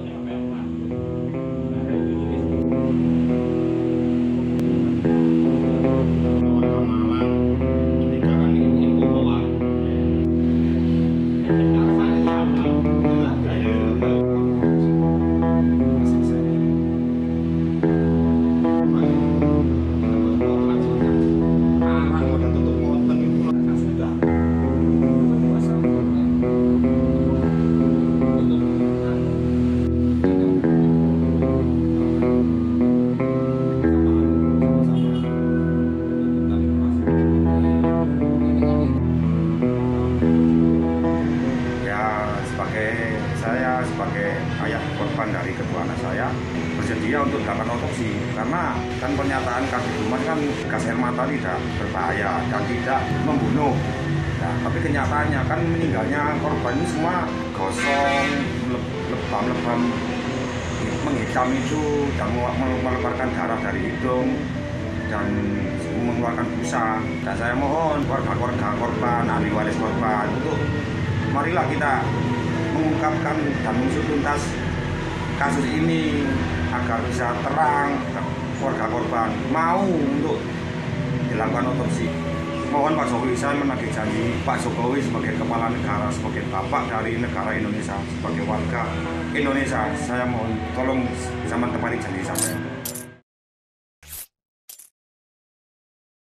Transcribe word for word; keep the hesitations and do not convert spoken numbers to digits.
Saya sebagai ayah korban dari kedua anak saya bersedia untuk dilakukan otopsi karena kan pernyataan Kabid Humas kan gas air mata tidak berbahaya dan tidak membunuh. Nah, tapi kenyataannya kan meninggalnya korban ini semua gosong, lebam-lebam menghitam itu dan mengeluarkan darah dari hidung dan mengeluarkan busa. Dan saya mohon keluarga-keluarga korban, ahli waris korban untuk marilah kita mengungkapkan dan mengusut tuntas kasus ini agar bisa terang keluarga korban mau untuk dilakukan otopsi. Mohon Pak Jokowi, saya menagih janji Pak Jokowi sebagai kepala negara, sebagai bapak dari negara Indonesia, sebagai warga Indonesia, saya mohon tolong bisa menepati janji saya.